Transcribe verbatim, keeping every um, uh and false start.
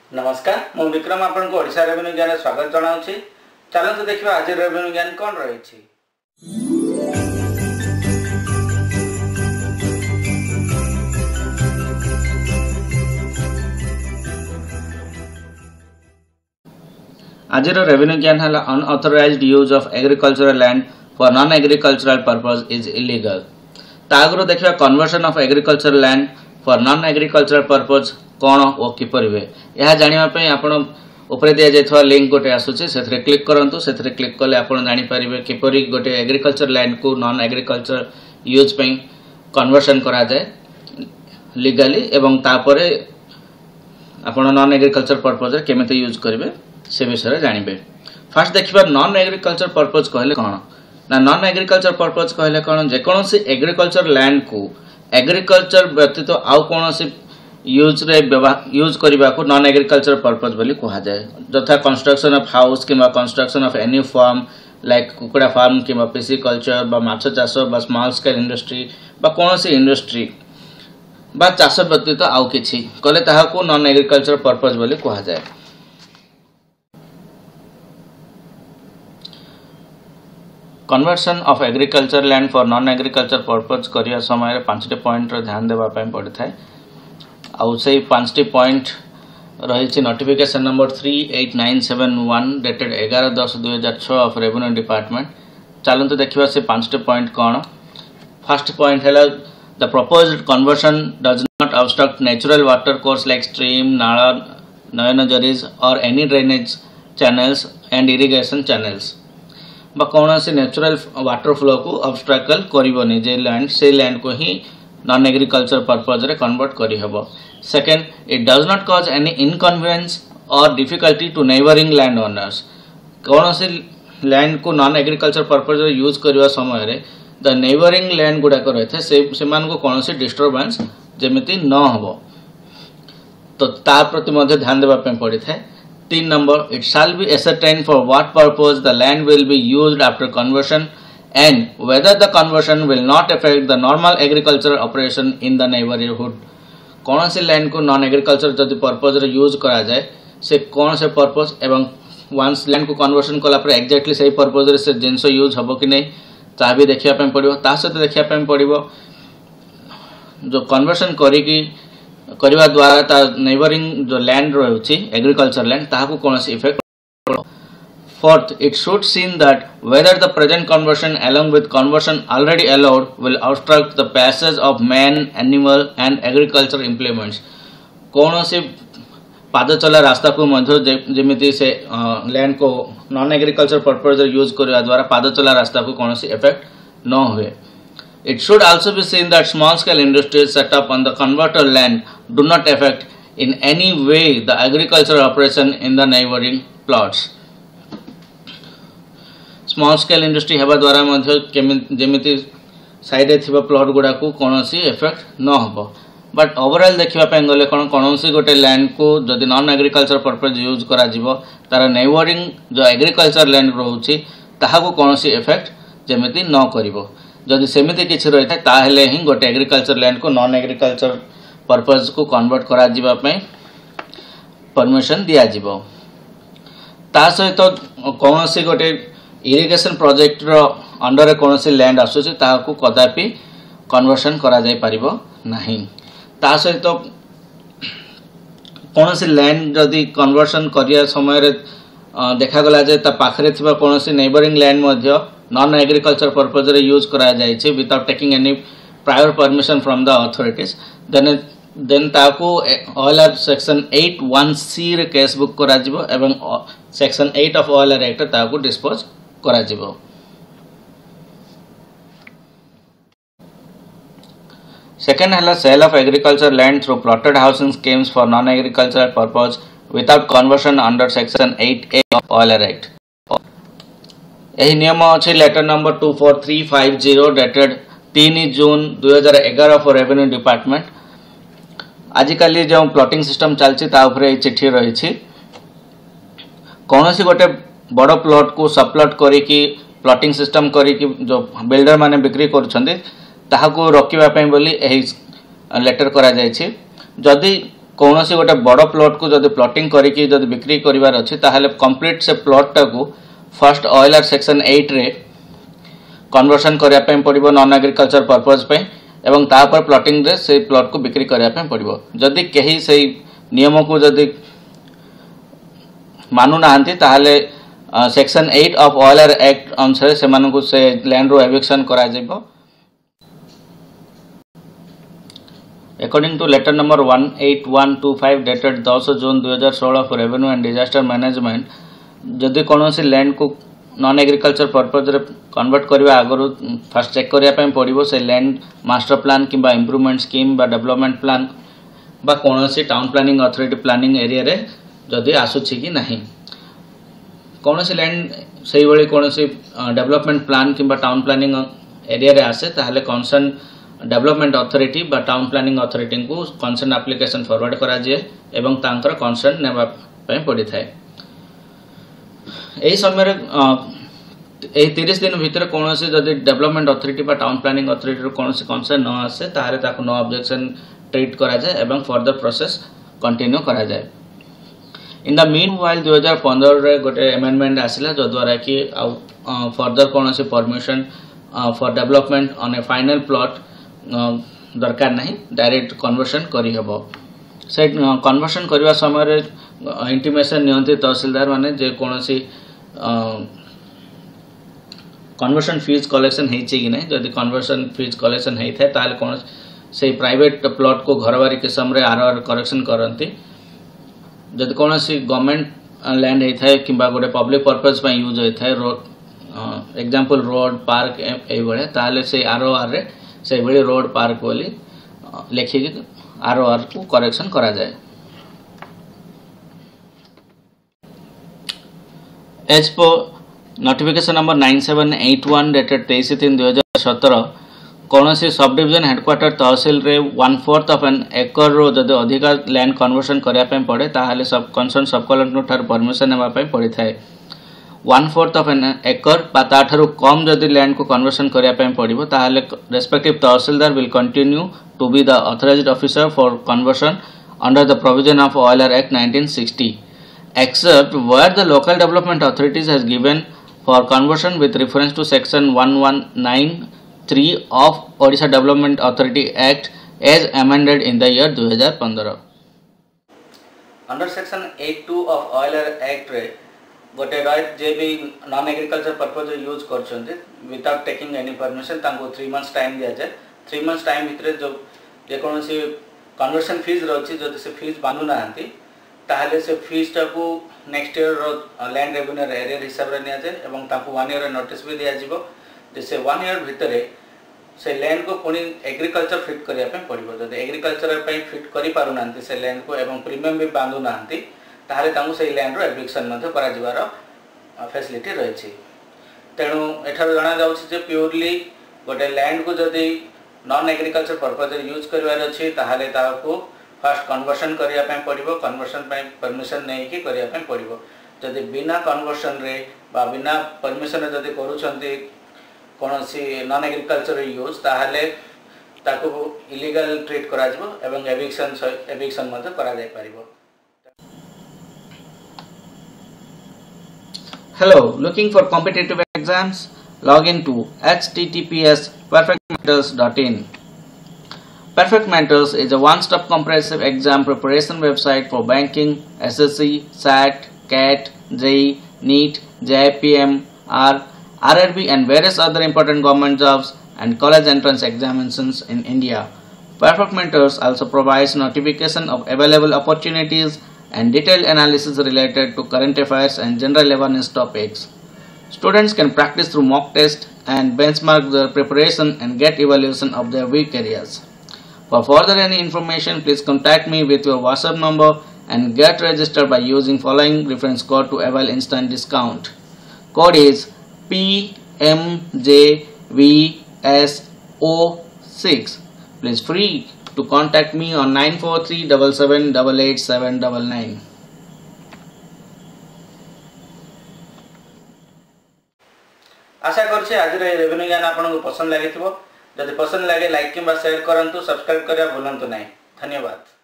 नमस्कार मु विक्रम आपन को ओडिशा रेवेन्यू ज्ञान स्वागत जनाउछि। चलंतु देखिबा आज रेवेन्यू ज्ञान कोन रहिछि। आज रेवेन्यू ज्ञान हला unauthorised use of agricultural land for non agricultural purpose is illegal. तागरो देखिबा conversion of agricultural land for non agricultural purpose कौन और किपर वे यह जानापी आप दिया जाए लिंक गोटे आसूसी से क्लिक करूँ से क्लिक कले आप जापर किपर गोटे एग्रीकल्चर लैंड को नॉन एग्रीकल्चर यूज पे कन्वर्सन करा जाए लीगली एवं तापर आप नॉन एग्रीकल्चर पर्पज केमिति यूज करेंगे से विषय जानवे। फास्ट देखिए नॉन एग्रीकल्चर पर्पज कहले कौन ना नॉन एग्रीकल्चर पर्पज कहले कौन जेकोसी एग्रीकल्चर लैंड को एग्रीकल्चर व्यतीत आउ कौन यूज रे यूज करने को नॉन एग्रीकल्चर पर्पज बोली कहा जाए यथा कंस्ट्रक्शन ऑफ हाउस किंवा construction of any farm like कुकुड़ा फार्म किंवा पिसी कल्चर बा माछ चाष बा स्मॉल स्केल इंडस्ट्री बा कौन सी इंडस्ट्री बा चाष व्यतीत आउ किछि कले ताहाको नॉन एग्रीकल्चर पर्पज बोली कहा जाए। Conversion of agriculture land for non agriculture purpose करिया समय पांचटी पॉइंट रो ध्यान देबा पय पड़ि थाए आउ से पांचटी पॉइंट रही notification number three eight nine seven one dated एगार दस दुई हजार छः ऑफ रेवेन्यू डिपार्टमेंट। चलते देखा से पांचटी पॉइंट कौन। फर्स्ट पॉइंट है the proposed conversion does not obstruct natural water course like stream नाला नयनजरीज or any drainage channels and irrigation channels बा कौन से नेचुरल वाटर फ्लो को ऑब्स्ट्रकल करबनी जे लैंड से लैंड को ही नॉन एग्रीकल्चर पर्पज रे कन्वर्ट करी हबो। Second it does not cause any inconvenience or difficulty to neighbouring land owners कौन से लैंड को नॉन एग्रीकल्चर पर्पज रे यूज करबा समय रे द नेबरिंग लैंड गुडा को रहे से सेमान को कौन से डिस्टर्बेंस जेमिति न हबो तो ता प्रति मध्ये ध्यान देबा पे पड़ी थाए। तीन नंबर it shall be ascertain for what purpose the land will be used after conversion and whether the conversion will not affect the normal agricultural operation in the neighborhood कौन से लैंड को नॉन एग्रीकल्चर जदि purpose रे use करा जाए से कौन से पर्पज एवं वंस लैंड को कन्वर्सन कला पर एक्जेक्टली सही पर्पज रे से जिनस यूज हबो कि नहीं ता भी देखिया पे पड़िबो। ता सहित देखिया पे पड़िबो जो कन्वर्सन करी की करबा द्वारा ता नेबरिंग जो लैंड रहउची एग्रीकल्चर लैंड ताहा को कौन से effect. Fourth, it should seen that whether the present conversion along with conversion already allowed will obstruct the passage of man, animal and agriculture implements कौन से पाद चला रास्ता को मध्य जेमिति से लैंड को नॉन एग्रीकल्चर पर्पज यूज करने द्वारा पाद चला रास्ता को कौन से इफेक्ट न हुए। It should also be seen that small scale industries set up on the converted land do not affect in any way the agricultural operation in the neighboring plots small scale industry हेबा द्वारा जमीती side थी plot गुड़ा को कौन C effect न हो but overall देखापी गले कौन कौन सी गोटे लैंड को जदि नॉन एग्रीकल्चर पर्पज यूज करा तार नेबरिंग जो एग्रीकल्चर लैंड रोचे ताहाको कौन सी इफेक्ट जमीती न करिवो जदि सेमिति किछि रही था ताहेले ही गोटे एग्रीकल्चर लैंड को नॉन एग्रीकल्चर पर्पज को कन्वर्ट करा जिबा पई परमिशन दिया जिवो। ता सहित कौन सी गोटे इरिगेशन प्रोजेक्ट रो अंडर कौन से लैंड आसुची ताहाको कदापि कन्वर्सन करा जाय परिबो नाही। ता सहित तो कौन से लैंड जदि कन्वर्सन करिया समय रे देखा गला जे ता पाखरे थिबा कौन से नेबरिंग लैंड मध्य नॉन एग्रीकल्चर पर्पज रे यूज करा जाय छै without taking any prior permission from the authorities then then ताको OLR section eight one C रे केस बुक करा जिवो एवं section eight of OLR act ताको डिस्पोज करा जिवो। सेकेंड है sale of agriculture land through plotted housing schemes for non agricultural purpose without conversion under section eight A of OLR act. यही नियम अच्छे letter number two four three five zero dated तीन जून दुई हजार एगार फॉर रेवेन्यू डिपार्टमेंट। आजिकल जो plotting system चलती चिठी रही कौन सी गोटे बड़ प्लॉट को सब प्लॉट करी प्लॉटिंग सिस्टम करी जो बिल्डर माने बिक्री करुछंदी ताहाको रोकिबा पई बोली एही लेटर करा जायछि। जदि कौन सी गोटे बड़ प्लॉट को जब प्लॉटिंग करके जब बिक्री करार अच्छी ताहले कंप्लीट से प्लॉटा को फर्स्ट ओएलआर सेक्शन एट रे कन्वर्सन करने पड़ो नॉन एग्रीकल्चर पर्पज पे एवं तापर प्लॉटिंग रे से प्लॉट को बिक्री करने पड़ो। जदि कहीं से नियम को जदि मानु नाहंती ताहले section eight of OLR act अनुसार से मानकु से लैंड रो एविक्शन करा जाइबो। According to letter number one eight one two five dated दस जून दो हज़ार सोलह for revenue and disaster management, जदि कौन सी लैंड को नॉन एग्रीकल्चर पर्पज रे कन्वर्ट करने आगु फास्ट चेक करने पड़ो से लैंड मास्टर प्लान कि इम्प्रूवमेंट स्कीम बा डेवलपमेंट प्लान बा कौन सी town planning authority planning area रे जदि आसुछि कि नहीं। कौन सी लैंड से भाई कौन सी डेवलपमेंट प्लान कि टाउन प्लानिंग एरिया रे आसे ताहले कंसर्न डेवलपमेंट अथॉरिटी बा टाउन प्लानिंग अथॉरिटी को कंसर्न एप्लिकेशन फॉरवर्ड करा जाए एवं तांकर कंसर्न नेबा पय पड़ी थाए। एही समय एही तीस दिन भितर कौन सी जदि डेवलपमेंट अथॉरिटी बा टाउन प्लानिंग अथॉरिटी रो कौन सी कंसर्न न आसे ताहले ताको नो ऑब्जेक्शन ट्रीट करा जाए एवं फर्दर प्रोसेस कंटिन्यू करा जाए। इन द मीन व्हाइल दो हज़ार पंद्रह रे गोटे अमेंडमेंट आसिला जो द्वारा कि फर्दर कौन सी permission for development on a final plot दरकार नहीं, डायरेक्ट कन्वर्सन करी हेबो। से कन्वर्सन करबा समय इंटीमेशन नियंत्रित तहसीलदार माने जे कौन सी कन्वर्सन फीस कलेक्शन होइछि कि नहीं। जदि कन्वर्सन फीस कलेक्शन होता है ताहले कौन से प्राइवेट प्लॉट को घरबारी किस्म रे आर आर करेक्शन करती। जदि कौन सी गवर्नमेंट लैंड होता है कि गोटे पब्लिक पर्पज पर यूज होता है रोड एग्जांपल रोड पार्क ए भाया ताहले से आर ओ आर रे से भाई रोड पार्क बोली लिखिक आर ओ आर को करेक्शन करा जाए। As per notification number nine seven eight one dated तेईस तीन दो हज़ार सत्रह कौन सी सब डिविजन हेडक्वार्टर तहसील रे one fourth of an acre रो जदि अधिका लैंड कन्वर्सन करने पड़े ताहले सब कंसर्न सब कलेक्टर ठार परमिशन नेबा पय पड़ी थाए। One fourth of an acre ताठू कम जदि लैंड को कन्वर्सन करने पड़ो ताहले respective tehsildar will continue to be the authorised officer for conversion under the provision of O L R Act nineteen sixty except where the local development authorities has given for conversion with reference to section one nineteen three of Odisha Development Authority Act as amended in the year दो हज़ार पंद्रह। Under section eight two of O L R Act रे गोटे right जे भी non agriculture purpose use कर without taking any permission तांको three months time दिया जाए। थ्री मंथ्स टाइम भितर जो जेकोसी कन्वर्सन फीस रही जब से फीस बांधु ना ताहले से फीसटा को next year land revenue area हिसाब से नि जाए और तांको वन ईयर नोटिस भी दिया जिवो जे से वन ईयर भितर से लैंड को पुणी एग्रीकल्चर फिट करने पड़ो। जब एग्रीकल्चर फिट कर पारना से लैंड को एवं प्रीमियम भी बांधु ना ताहले तांको से लैंड रो एविक्शन मध्य करा जिवार फैसिलिटी रही। तेणु एठार जना जाउछि जे प्योरली गोटे लैंड को जदि नॉन एग्रीकल्चर पर्पज यूज करिवार अछि ताहले ताको फास्ट कन्वर्सन करने पड़ो। कन्वर्सन परमिशन नहीं कि करने पड़ो। जदि बिना कन्वर्सन रे बा बिना परमिशन जदि करूछंती कौन सी नॉन एग्रीकल्चर यूज ताहले ताको इलीगल ट्रीट करा जिवो एवं एविक्शन एविक्शन मध्य करा जाय परिबो। Hello, looking for competitive exams? Log in to h t t p s perfect mentors dot in. Perfect Mentors is a one-stop comprehensive exam preparation website for banking, S S C, S A T, C A T, J E E, NEET, J I P M, R, R R B and various other important government jobs and college entrance examinations in India. Perfect Mentors also provides notification of available opportunities and detailed analysis related to current affairs and general awareness topics. Students can practice through mock tests and benchmark their preparation and get evaluation of their weak areas. For further any information, please contact me with your WhatsApp number and get registered by using following reference code to avail instant discount. Code is P M J V S zero six. Please free to contact me on nine four three seven seven eight eight seven nine nine. आशा करछे आज revenue ज्ञान आपको पसंद लगे। जदि पसंद लगे like किंबा शेयर करंतु, सब्सक्राइब करिया भूलंतु नहीं। धन्यवाद।